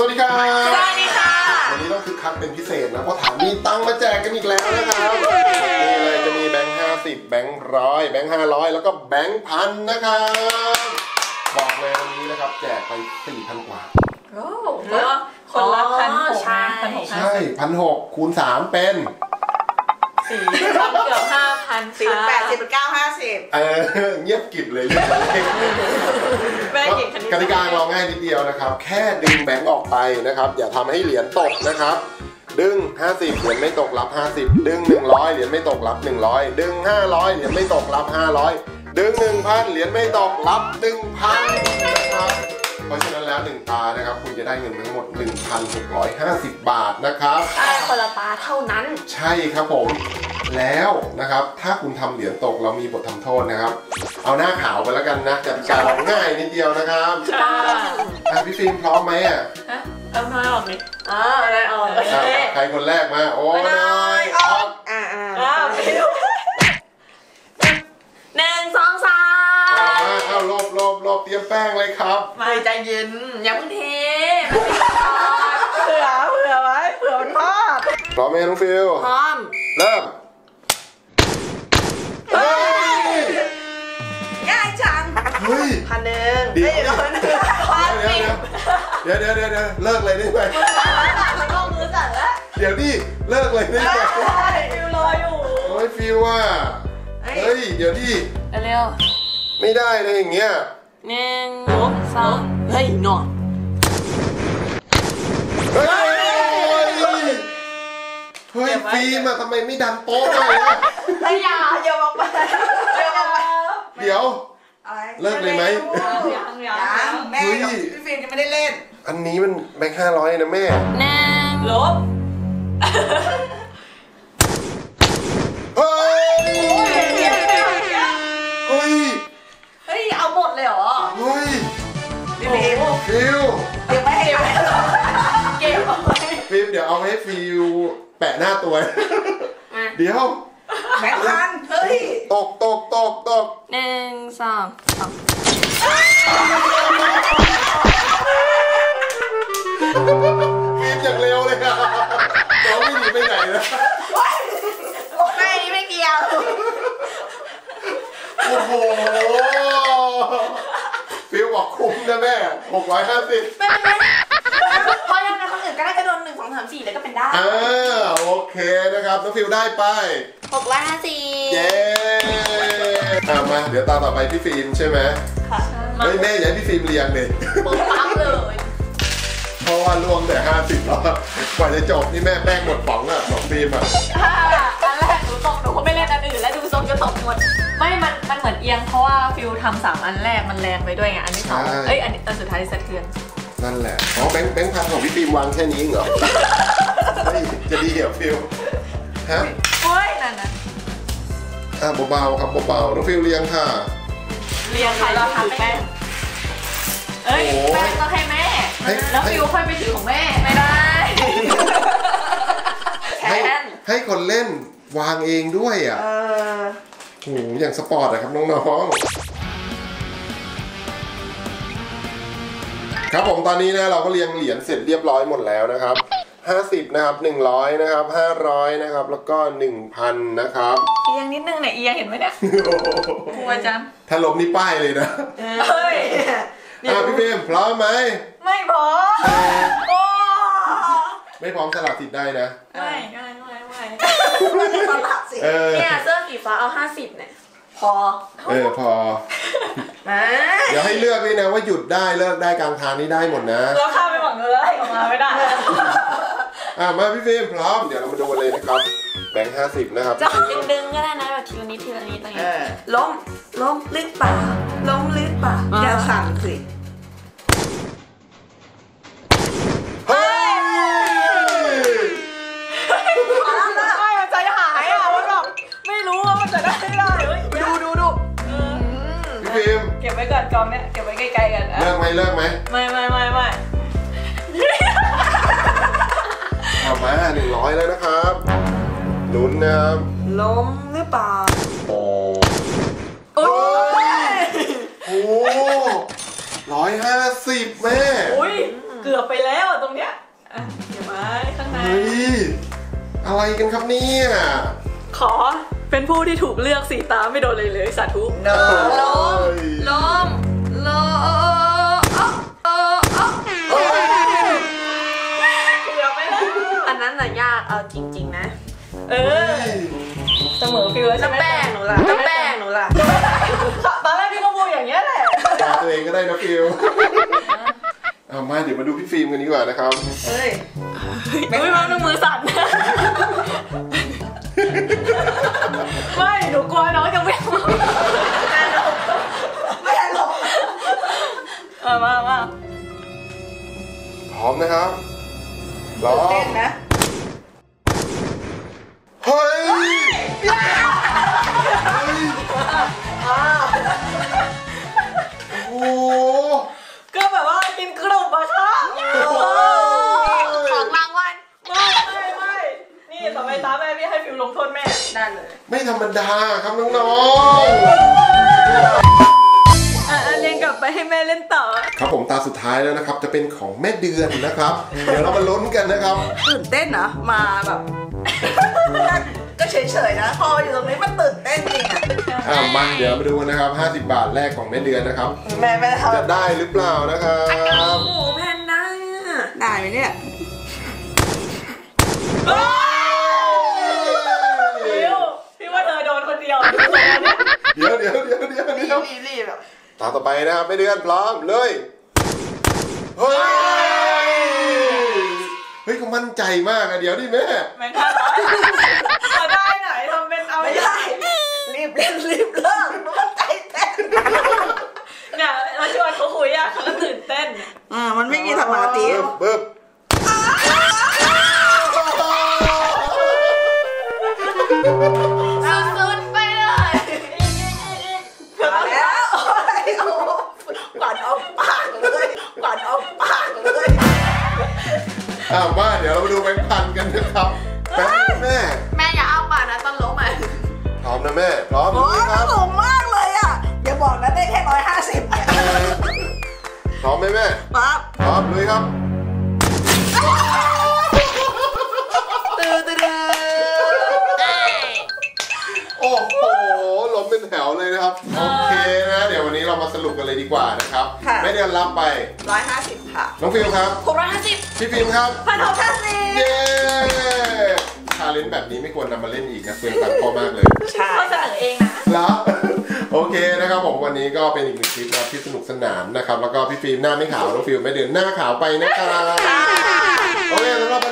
วัสดีครับสวัสดีค่ะวันนี้ต้องคึกคักเป็นพิเศษนะเพราะถามมีตังค์มาแจกกันอีกแล้วนะครับนี่เลยจะมีแบงค์50แบงค์100แบงค์500แล้วก็แบงค์พันนะครับบอกเลยวันนี้นะครับแจกไป 4,000 กว่าโอ้ก็คนละ1,600 ใช่1,600คูณ3เป็น 4เกือบ5,000 80 90 เงียบกริบเลยแม่เก่งคณิตกติกาเราง่ายนิดเดียวนะครับแค่ดึงแบงค์ออกไปนะครับอย่าทำให้เหรียญตกนะครับดึง50เหรียญไม่ตกรับ50ดึง100เหรียญไม่ตกรับ100ดึง500เหรียญไม่ตกรับ500ดึง 1,000 เหรียญไม่ตกรับ 1,000 นะครับเพราะฉะนั้นแล้ว1ตานะครับคุณจะได้เงินทั้งหมด 1,650 บาทนะครับคนละตาเท่านั้นใช่ครับผมแล้วนะครับถ้าคุณทำเหรียญตกเรามีบททำโทษนะครับเอาหน้าขาวไปแล้วกันนะกติกาเราง่ายนิดเดียวนะครับพี่ฟิล์มพร้อมไหมเอาน้อยออกดิอะไรออกใครคนแรกมาโอ้น้อยออก 1 2 3 เอาลบเตรียมแป้งเลยครับไม่ใจเย็นอย่าเพิ่งเทเผื่อไว้เผื่อมันพลาดพร้อมไหมน้องฟิลพร้อมเริ่มง่ายจังเฮ้ย 1,000 เดี๋ยวเลิกเลยได้ไหมมันก็มือสั่นแล้วเดี๋ยวดิเลิกเลยได้ไหมฟิวรออยู่โอ้ยฟิวว่าเฮ้ยเดี๋ยวดิเร็วไม่ได้เลยอย่างเงี้ย 1 2เฮ้ยหนอเฮ้ยฟิล์มทำไมไม่ดันโต๊ะเลยนะอย่าบอกไปเดี๋ยวเลิกเลยไหมยังแม่กับพี่ฟิล์มจะไม่ได้เล่นอันนี้มันแบงค์500นะแม่ 1ลบเฮ้ยเอาหมดเลยเหรอเฮ้ยฟิลเดี๋ยวไม่ให้เก็บเอาไว้ฟิลเดี๋ยวเอาให้ฟิลแปะหน้าตัวเดี๋ยวแบงค์พันเฮ้ยตก 1 2 3 ฟิลอย่างเร็วเลยอะน้องไม่หนีไปไหนนะแม่นี่ไม่เกี่ยวโอ้โหฟิลบอกคุ้มนะแม่650 ไม่เพราะยังไงคนอื่นก็ได้กระโดด1 2 3 4แล้วก็เป็นได้โอเคนะครับน้องฟิลได้ไป 650 เย้มาเดี๋ยวตาต่อไปพี่ฟิล์มใช่ไหมค่ะเฮ้ยแม่อย่าให้พี่ฟิล์มเรียงเลยปุ๊บปั๊บเลยเพราะว่าล่วงแต่50แล้วกว่าจะจบนี่แม่แป้งหมดป๋องอ่ะของฟิล์มอ่ะอันแรกหนูตกหนูก็ไม่เล่นอันอื่นแล้วดูทรงจะตกหมดไม่มันเหมือนเอียงเพราะว่าฟิลทำ3อันแรกมันแรงไปด้วยไงอันที่2อันสุดท้ายสะเทือนนั่นแหละแบงค์พันของพี่ฟิล์มวางแค่นี้เหรอจะดีเหรอฟิลฮะโอ้ยนั่นนะเบาๆครับเบาๆน้องฟิลเรียงค่ะเรียงใครเราทำแป้งแป้งต้องให้แม่แล้วฟิลค่อยไปถือของแม่ไม่ได้ให้คนเล่นวางเองด้วยอ่ะโหอย่างสปอร์ตอะครับน้องๆครับผมตอนนี้นะเราก็เรียงเหรียญเสร็จเรียบร้อยหมดแล้วนะครับ50นะครับ100นะครับ500นะครับแล้วก็ 1,000 นะครับเอียงนิดนึงเนี่ยเอียงเห็นไหมเนี่ยกลัวจังถ้าล้มนี่ป้ายเลยนะเฮ้ยพี่เบมพร้อมไหมไม่พร้อมไม่พร้อมสลับสิทธิ์ได้นะไม่สลับสิเนี่ยเสื้อสีฟ้าเอา50เนี่ยพอเดี๋ยวให้เลือกด้วยนะว่าหยุดได้เลิกได้กลางทางนี่ได้หมดนะเราข้ามไปหวังเงินแล้วออกมาไม่ได้มาพี่ฟิล์มพร้อมเดี๋ยวเรามาดูกันเลยนะครับแบงค์50นะครับจะดึงก็ได้นะแบบทีละนิดตรงนี้ล้มลึกป่าล้มลึกป่าอย่าสั่นสิใจหายอ่ะมันแบบไม่รู้ว่ามันจะได้ไม่ได้ดูพี่ฟิล์มเก็บไว้ก่อนกองเนี้ยเก็บไว้ใกล้ๆกันเลิกไหมไม่เอามา100แล้วนะครับลุ้นนะครับล้มหรือเปล่าโอ้150แม่อุ้ยเกือบไปแล้วอะตรงเนี้ยอ่ะเดี๋ยวไว้ข้างในเฮ้ยอะไรกันครับเนี่ยขอเป็นผู้ที่ถูกเลือกสีตาไม่โดนเลยสาธุเนอะลมลมลมเกือบไปแล้วอันนั้นน่ะยากเอาจริงๆนะเออเสมอฟิวแล้วใช่ไหมแป้งหนูล่ะแป้งหนูล่ะตอนแรกพี่ก็พูดอย่างเงี้ยแหละตาตัวเองก็ได้นะฟิวเอามาเดี๋ยวมาดูพี่ฟิล์มกันดีกว่านะครับเฮ้ยไม่มามือสั่นไม่หนูกลัวน้องจะไม่ไม่หรอกมาพร้อมนะครับรอเต้นนะเฮ้ยโอ้โหก็แบบว่ากินกรุบอะค่ะของรางวัลไม่นี่ต่อไปตาแม่พี่ให้ฟิวลงโทษแม่ได้เลยไม่ธรรมดาครับน้องเรียนกลับไปให้แม่เล่นต่อๆครับผมตาสุดท้ายแล้วนะครับ จะเป็นของแม่เดือนนะครับ เดี๋ยวเรามาลุ้นกันนะครับตื่นเต้นนะมาแบบ ก็เฉยๆนะ พออยู่ตรงนี้มันตื่นเต้นจริงอ่ะมาเดี๋ยวมาดูกันนะครับ50 บาทแรกของแม่เดือนนะครับแม่ไม่ได้จะได้หรือเปล่านะครับหมูแพนด้าได้ไหมเนี่ยฟิวพี่ว่าเธอโดนคนเดียวเดี๋ยวรีบแบบตามต่อไปนะครับแม่เดือนพร้อมเลยเฮ้ยเขามั่นใจมากอะเดี๋ยวดิแม่แม่ง500มาได้ไหนทำเป็นเอาไม่ได้รีบเล่นรีบเลิกมันใจเต้นเนี่ยเราชวนเขาคุยอะเขาก็ตื่นเต้นมันไม่มีสมาธิเบิบสุดๆไปเลยมาแล้วกวาดเอาปากเลยกวาดเอาปากเลยมาเดี๋ยวเรามาดูแบงค์พันกันนะครับแบงค์แม่แม่อย่าเอาปากนะตอนล้มอ่ะพร้อมนะแม่พร้อมโอ้ยครับสูงมากเลยอ่ะอย่าบอกนะได้แค่150เนี่ยพร้อมไหมแม่ปั๊บพร้อมเลยครับตื่นโอ้โหล้มเป็นแถวเลยนะครับโอเคนะเดี๋ยววันนี้เรามาสรุปกันเลยดีกว่านะครับแม่เดือนรับไป 150ค่ะน้องฟิลครับ 650 พี่ฟิล์มครับ 1,650 เย้ชาเลนจ์แบบนี้ไม่ควรนำมาเล่นอีกนะเฟืองตัดพ่อมากเลยใช่เขาเสนอเองนะแล้วโอเคนะครับผมวันนี้ก็เป็นอีกหนึ่งคลิปนะที่สนุกสนานนะครับแล้วก็พี่ฟิล์มหน้าไม่ขาวน้องฟิล์มไม่เดือนหน้าขาวไปนะครับโอเคสำหรับ